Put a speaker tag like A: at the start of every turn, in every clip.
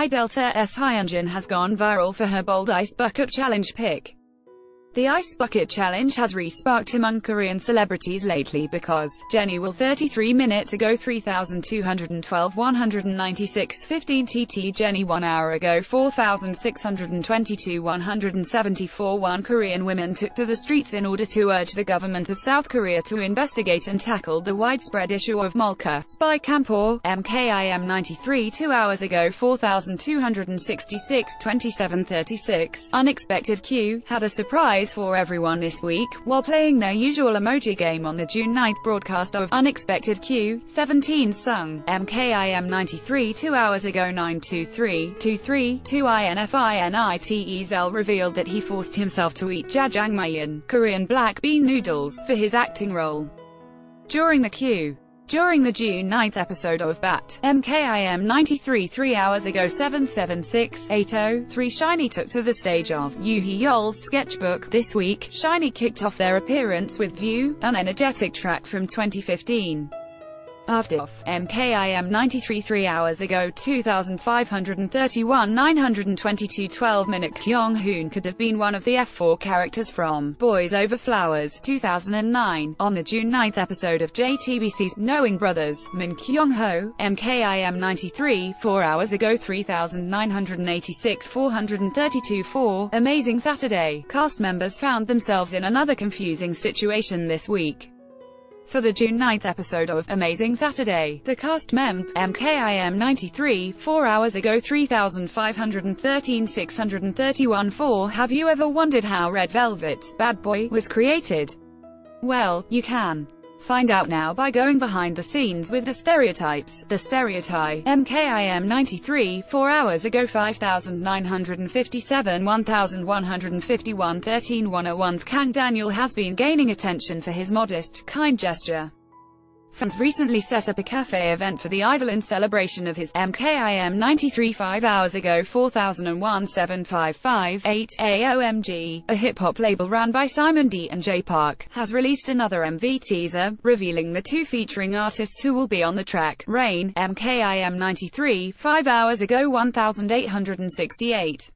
A: Delta's HyunJin has gone viral for her bold ice bucket challenge pic. The ice bucket challenge has re-sparked among Korean celebrities lately because Jennie will 33 minutes ago 3,212 196 15 TT Jennie 1 hour ago 4,622 174 1 Korean women took to the streets in order to urge the government of South Korea to investigate and tackle the widespread issue of Molka spy camp or MKIM 93 2 hours ago 4,266 27 36 Unexpected Q had a surprise for everyone this week, while playing their usual emoji game on the June 9th broadcast of Unexpected Q. 17 sung MKIM 93 2 hours ago 923 23 2 INFINITEZL revealed that he forced himself to eat jjajangmyeon, Korean black bean noodles, for his acting role. During the June 9th episode of BAT, MKIM 93 3 hours ago 776 803 SHINee took to the stage of Yoo Hee-yeol's sketchbook. This week, SHINee kicked off their appearance with View, an energetic track from 2015. After MKIM 93 3 hours ago 2,531 922 12-minute Kyung-hoon could have been one of the F4 characters from Boys Over Flowers 2009. On the June 9th episode of JTBC's Knowing Brothers, Min Kyung-ho, MKIM 93 4 hours ago 3,986 432 4 Amazing Saturday, cast members found themselves in another confusing situation this week. For the June 9th episode of Amazing Saturday, the cast MKIM 93 4 hours ago 3,513 631 4 Have you ever wondered how Red Velvet's Bad Boy was created? Well, you can. Find out now by going behind the scenes with the stereotypes. The stereotype MKIM 93 4 hours ago 5,957 1,151 13 Kang Daniel has been gaining attention for his modest, kind gesture. Fans recently set up a cafe event for the idol in celebration of his MKIM 93 5 hours ago 4001 755 8 AOMG. A hip-hop label ran by Simon D and J Park has released another MV teaser, revealing the two featuring artists who will be on the track. Rain, MKIM 93 5 hours ago 1868.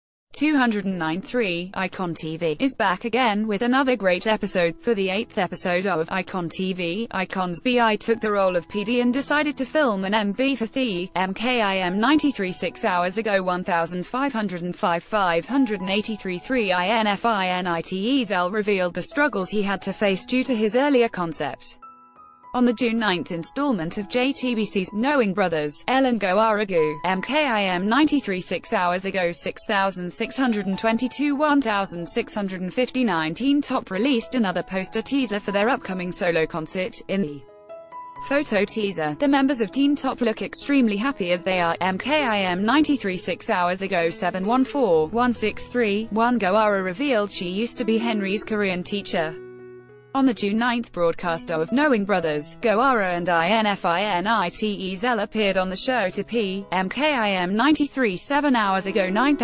A: 209.3 Icon TV is back again with another great episode. For the 8th episode of Icon TV, Icon's BI took the role of PD and decided to film an MV for the MKIM 93 6 hours ago 1505 583 3 INFINITEZL revealed the struggles he had to face due to his earlier concept. On the June 9th installment of JTBC's Knowing Brothers, Ellen Go-Aragu, MKIM 93 6 hours ago 6,622 1,659 Teen Top released another poster teaser for their upcoming solo concert. In the photo teaser, the members of Teen Top look extremely happy as they are MKIM 93 6 hours ago 714 163 1 Go-Ara revealed she used to be Henry's Korean teacher. On the June 9th broadcast of Knowing Brothers, Go-Ara and INFINITEZL appeared on the show to MKIM 93 7 hours ago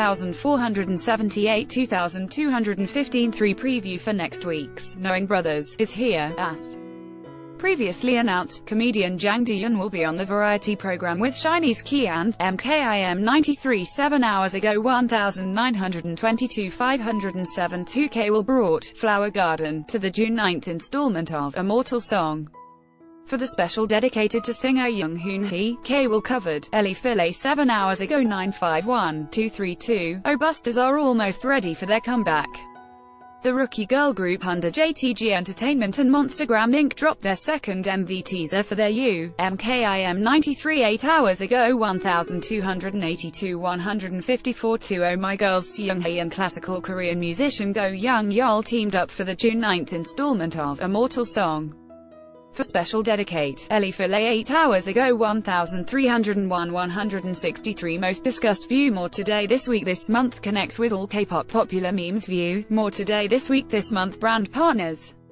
A: 9,478 2,215 3 preview for next week's Knowing Brothers is here, as previously announced. Comedian Jang Do-yeon will be on the variety program with SHINee's Kian. MKIM 93 7 hours ago 1922 507 2K will brought Flower Garden to the June 9th installment of Immortal Song. For the special dedicated to singer Jung-hoon Hee, K will covered Ellie Filet 7 hours ago 951 232 Busters are almost ready for their comeback. The rookie girl group under JTG Entertainment and Monstergram Inc. dropped their second MV teaser for their MKIM 93 8 hours ago 1,282 154 2 My Girls Seunghae and classical Korean musician Go Young-yeol teamed up for the June 9th installment of Immortal Song. For special dedicate, Ellie Filet 8 hours ago 1,301 163 Most discussed view. More today this week this month. Connect with all K-pop popular memes. View more today this week this month. Brand partners.